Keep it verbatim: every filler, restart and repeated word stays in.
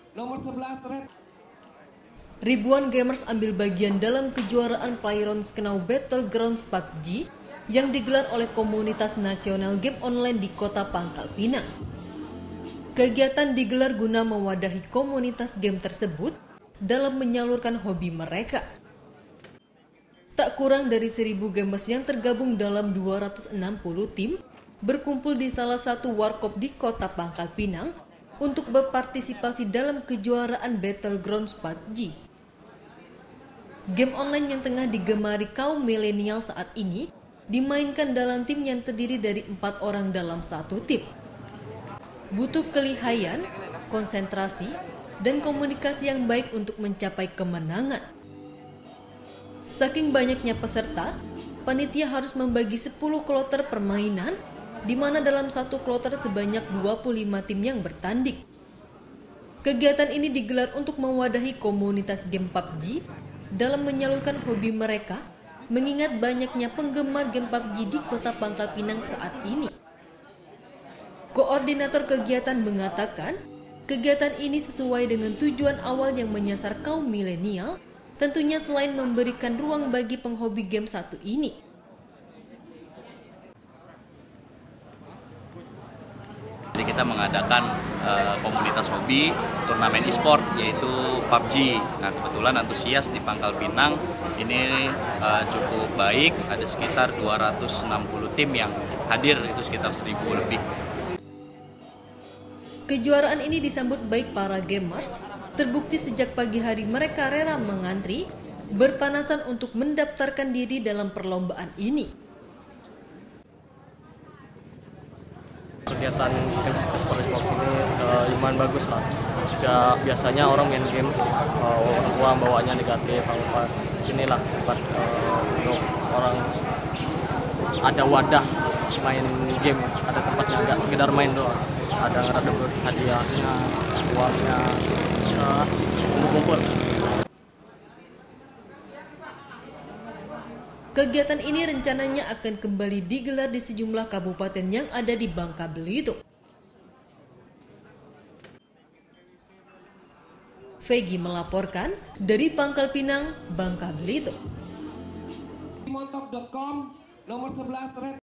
nomor sebelas Red. Ribuan gamers ambil bagian dalam kejuaraan Playgrounds Knau Battlegrounds P U B G yang digelar oleh komunitas nasional game online di kota Pangkal Pinang. Kegiatan digelar guna mewadahi komunitas game tersebut dalam menyalurkan hobi mereka. Tak kurang dari seribu gamers yang tergabung dalam dua ratus enam puluh tim berkumpul di salah satu warkop di kota Pangkal Pinang untuk berpartisipasi dalam kejuaraan Battlegrounds P U B G. Game online yang tengah digemari kaum milenial saat ini dimainkan dalam tim yang terdiri dari empat orang dalam satu tim. Butuh kelihayan, konsentrasi, dan komunikasi yang baik untuk mencapai kemenangan. Saking banyaknya peserta, panitia harus membagi sepuluh kloter permainan, di mana dalam satu kloter sebanyak dua puluh lima tim yang bertanding. Kegiatan ini digelar untuk mewadahi komunitas game P U B G dalam menyalurkan hobi mereka, mengingat banyaknya penggemar game P U B G di kota Pangkal Pinang saat ini. Koordinator kegiatan mengatakan, kegiatan ini sesuai dengan tujuan awal yang menyasar kaum milenial, tentunya selain memberikan ruang bagi penghobi game satu ini. Jadi kita mengadakan uh, komunitas hobi turnamen e-sport yaitu P U B G. Nah, kebetulan antusias di Pangkal Pinang ini uh, cukup baik, ada sekitar dua ratus enam puluh tim yang hadir, itu sekitar seribu lebih. Kejuaraan ini disambut baik para gamers, terbukti sejak pagi hari mereka rela mengantri, berpanasan untuk mendaftarkan diri dalam perlombaan ini. Kegiatan e-sport ini uh, lumayan bagus lah. Ya, biasanya orang main game, uh, orang tua bawaannya negatif, apa sinilah tempat uh, untuk orang ada wadah main game, ada tempatnya, nggak sekedar main doang. Ada ada hadiahnya, uangnya, bisa kumpul-kumpul. Kegiatan ini rencananya akan kembali digelar di sejumlah kabupaten yang ada di Bangka Belitung. Vegi melaporkan dari Pangkal Pinang, Bangka Belitung. montok dot com nomor sebelas Red.